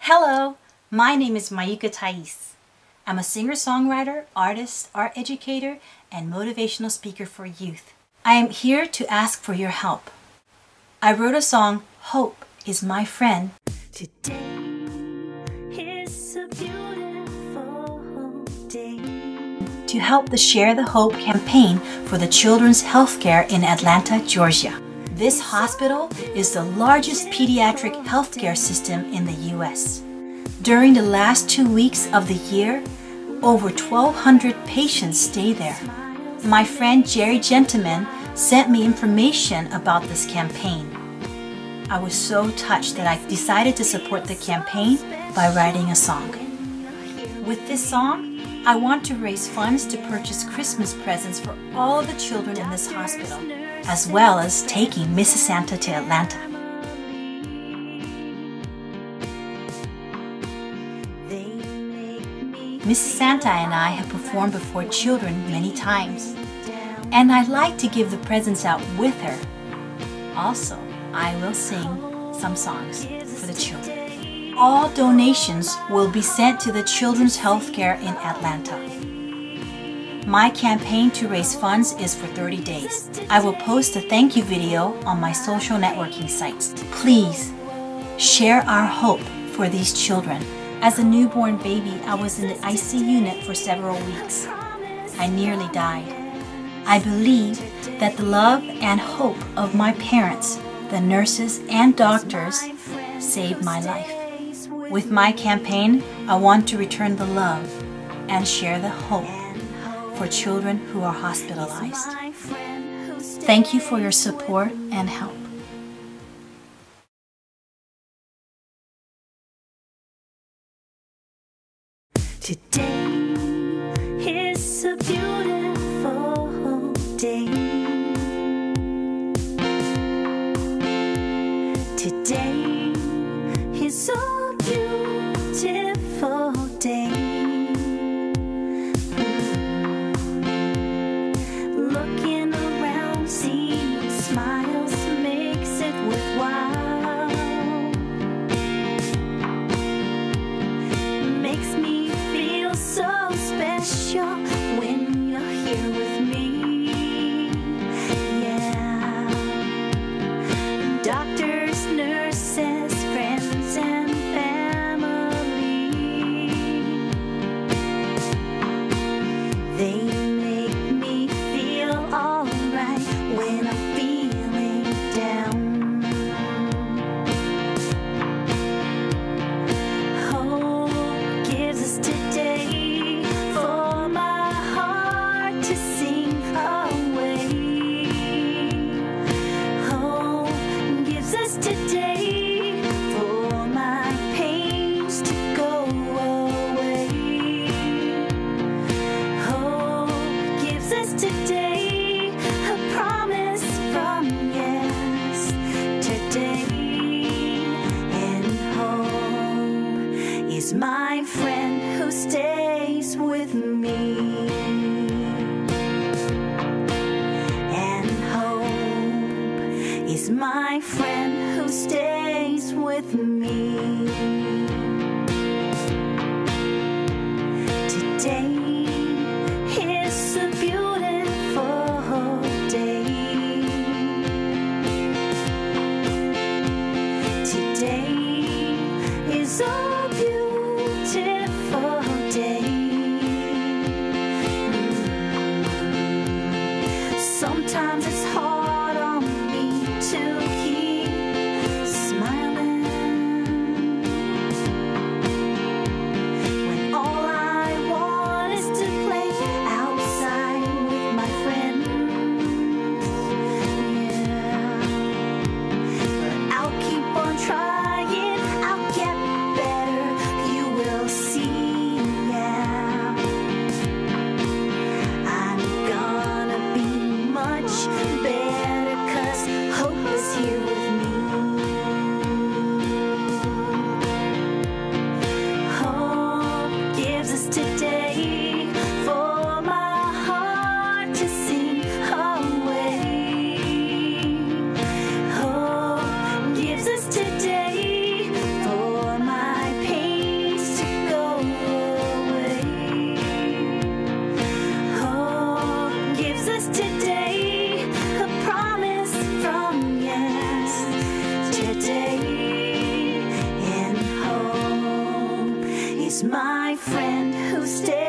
Hello, my name is Mayuka Thaïs. I'm a singer-songwriter, artist, art educator, and motivational speaker for youth. I am here to ask for your help. I wrote a song, Hope is My Friend. Today is a beautiful day. To help the Share the Hope campaign for the children's healthcare in Atlanta, Georgia. This hospital is the largest pediatric healthcare system in the U.S. During the last 2 weeks of the year, over 1,200 patients stay there. My friend Jerry Gentleman sent me information about this campaign. I was so touched that I decided to support the campaign by writing a song. With this song, I want to raise funds to purchase Christmas presents for all of the children in this hospital, as well as taking Mrs. Santa to Atlanta. Mrs. Santa and I have performed before children many times, and I'd like to give the presents out with her. Also, I will sing some songs for the children. All donations will be sent to the Children's Healthcare in Atlanta. My campaign to raise funds is for 30 days. I will post a thank you video on my social networking sites. Please share our hope for these children. As a newborn baby, I was in the IC unit for several weeks. I nearly died. I believe that the love and hope of my parents, the nurses and doctors, saved my life. With my campaign, I want to return the love and share the hope for children who are hospitalized. Thank you for your support and help. Today is a beautiful day. Today is a beautiful day. Looking around, seeing smiles makes it worthwhile. Makes me feel so special when you're here with me. Yeah. Doctors, nurses, friends, and family, they make me feel alright when I'm feeling down. Hope gives us today for my heart to sing away. Hope gives us today for my pains to go away. Hope gives us today a promise from yesterday. And hope is my friend who stays with me. And hope is my friend who stays with me. Today is a beautiful day. Today is a beautiful day. Sometimes it's hard on me to keep smiling when all I want is to play outside with my friends. Yeah, but I'll keep on trying. I'll get better. is my friend who stays.